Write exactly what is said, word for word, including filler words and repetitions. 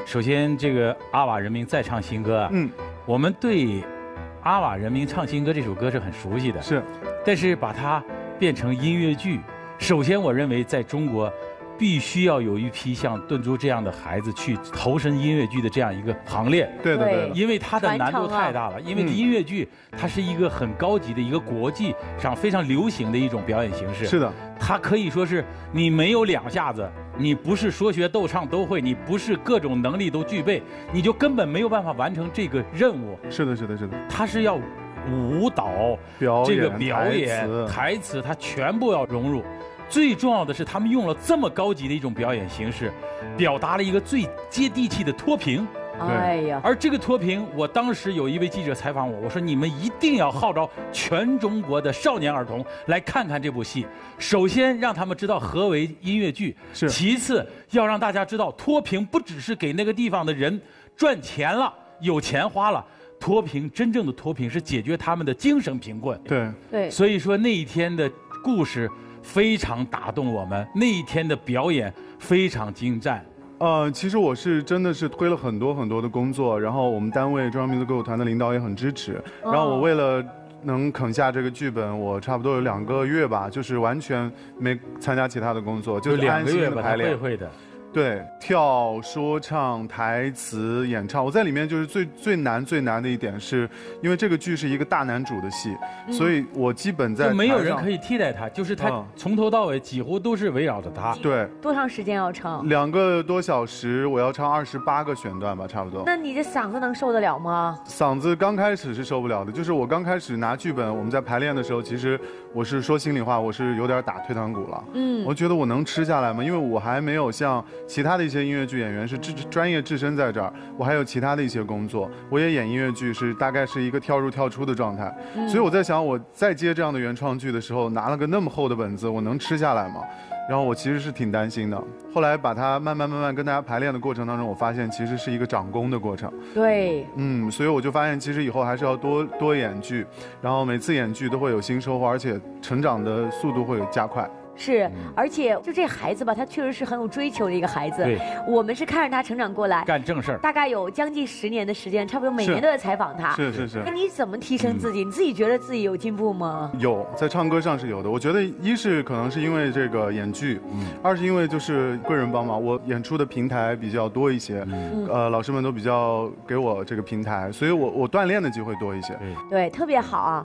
首先，这个阿瓦人民再唱新歌啊，嗯，我们对阿瓦人民唱新歌这首歌是很熟悉的， 是， 但是把它变成音乐剧，首先我认为在中国。必须要有一批像顿珠这样的孩子去投身音乐剧的这样一个行列。 对的，对的。 因为它的难度太大了，因为音乐剧它是一个很高级的一个国际上非常流行的一种表演形式。 是的， 它可以说是你没有两下子，你不是说学逗唱都会，你不是各种能力都具备，你就根本没有办法完成这个任务。 是的，是的，是的。 它是要舞蹈、 表演、 这个表演、台词，它全部要融入。最重要的是，他们用了这么高级的一种表演形式，表达了一个最接地气的脱贫。 哎呀！ 而这个脱贫，我当时有一位记者采访我，我说你们一定要号召全中国的少年儿童来看看这部戏。首先让他们知道何为音乐剧， 是； 其次要让大家知道，脱贫不只是给那个地方的人赚钱了，有钱花了。脱贫真正的脱贫是解决他们的精神贫困。 对对。 所以说那一天的故事。非常打动我们，那一天的表演非常精湛。 呃，其实我是真的是推了很多很多的工作，然后我们单位中央民族歌舞团的领导也很支持。然后我为了能啃下这个剧本，我差不多有两个月吧，就是完全没参加其他的工作，就是安心的排练。 会会的。 对，跳、说唱、台词、演唱，我在里面就是最最难最难的一点是，因为这个剧是一个大男主的戏，嗯、所以我基本在就没有人可以替代他，就是他从头到尾几乎都是围绕着他。 对， 多长时间要唱？ 两个多小时，我要唱二十八个选段吧，差不多。 那你的嗓子能受得了吗？ 嗓子刚开始是受不了的，就是我刚开始拿剧本，我们在排练的时候，其实我是说心里话，我是有点打退堂鼓了。嗯，我觉得我能吃下来吗？因为我还没有像。其他的一些音乐剧演员是置专业置身在这儿，我还有其他的一些工作，我也演音乐剧，是大概是一个跳入跳出的状态，嗯、所以我在想，我再接这样的原创剧的时候，拿了个那么厚的本子，我能吃下来吗？然后我其实是挺担心的。后来把它慢慢慢慢跟大家排练的过程当中，我发现其实是一个长功的过程。 对， 嗯，所以我就发现，其实以后还是要多多演剧，然后每次演剧都会有新收获，而且成长的速度会有加快。 是，而且就这孩子吧，他确实是很有追求的一个孩子。 对， 我们是看着他成长过来， 干正事儿， 大概有将近十年的时间，差不多每年都在采访他。 是是是。 那你怎么提升自己？嗯、你自己觉得自己有进步吗？ 有，在唱歌上是有的。我觉得一是可能是因为这个演剧，嗯、二是因为就是贵人帮忙，我演出的平台比较多一些，嗯、呃，老师们都比较给我这个平台，所以我我锻炼的机会多一些。 对，特别好啊。